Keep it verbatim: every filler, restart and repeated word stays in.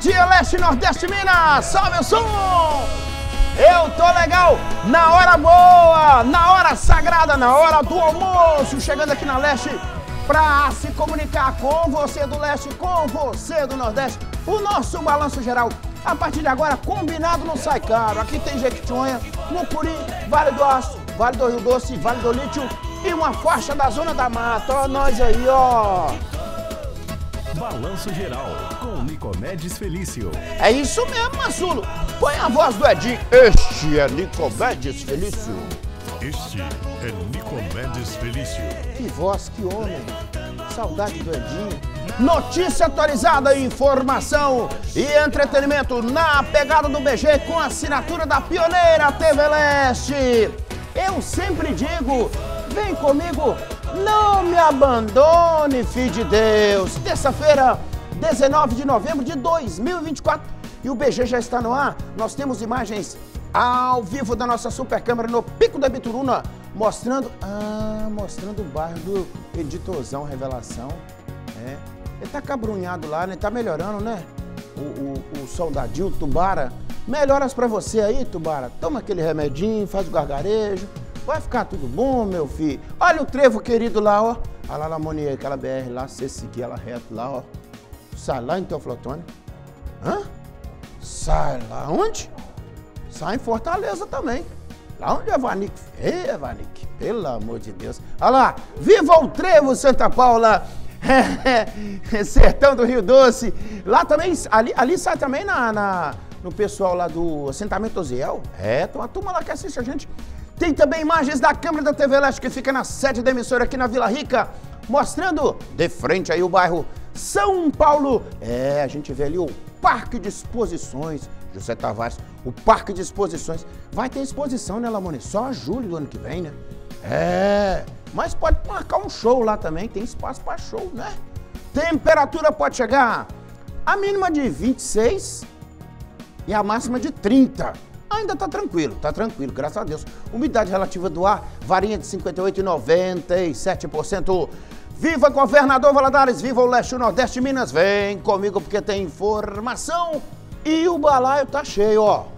dia, Leste, Nordeste, Minas! Salve o som! Eu tô legal na hora boa, na hora sagrada, na hora do almoço, chegando aqui na Leste pra se comunicar com você do Leste, com você do Nordeste, o nosso balanço geral. A partir de agora, combinado não sai caro. Aqui tem Jequitinhonha, Mucuri, Vale do Aço, Vale do Rio Doce, Vale do Lítio e uma faixa da Zona da Mata. Ó, nós aí, ó. Balanço Geral, com Nicomedes Felício. É isso mesmo, Massulo. Põe a voz do Edinho. Este é Nicomedes Felício. Este é Nicomedes Felício. Que voz, que homem. Saudade do Edinho. Notícia atualizada, informação e entretenimento na pegada do B G com a assinatura da pioneira T V Leste. Eu sempre digo, vem comigo, não me abandone, filho de Deus. Terça-feira, dezenove de novembro de dois mil e vinte e quatro, e o B G já está no ar. Nós temos imagens ao vivo da nossa super câmera no Pico da Bituruna, mostrando, ah, mostrando o bairro do Editorzão Revelação. É, ele tá cabrunhado lá, né? Tá melhorando, né? O, o, o soldadinho, o Tubara. Melhoras pra você aí, Tubara. Toma aquele remedinho, faz o gargarejo. Vai ficar tudo bom, meu filho. Olha o trevo querido lá, ó. A lá na Monier, aquela B R lá, você seguir ela reto lá, ó. Sai lá em Teoflotone. Hã? Sai lá onde? Sai em Fortaleza também. Lá onde é Vanik? Ê, Vanik, pelo amor de Deus. Olha lá, viva o trevo, Santa Paula. Sertão do Rio Doce. Lá também, ali, ali sai também na, na, no pessoal lá do assentamento Oziel. É, tem uma turma lá que assiste a gente. Tem também imagens da câmera da T V Leste que fica na sede da emissora aqui na Vila Rica, mostrando de frente aí o bairro São Paulo. É, a gente vê ali o Parque de Exposições, José Tavares, o Parque de Exposições. Vai ter exposição, né, Lamone? Só julho do ano que vem, né? É, mas pode marcar um show lá também, tem espaço para show, né? Temperatura pode chegar a mínima de vinte e seis e a máxima de trinta. Ainda tá tranquilo, tá tranquilo, graças a Deus. Umidade relativa do ar varia de cinquenta e oito por cento e noventa e sete por cento. Viva Governador Valadares, viva o Leste, o Nordeste, Minas. Vem comigo porque tem informação e o balaio tá cheio, ó.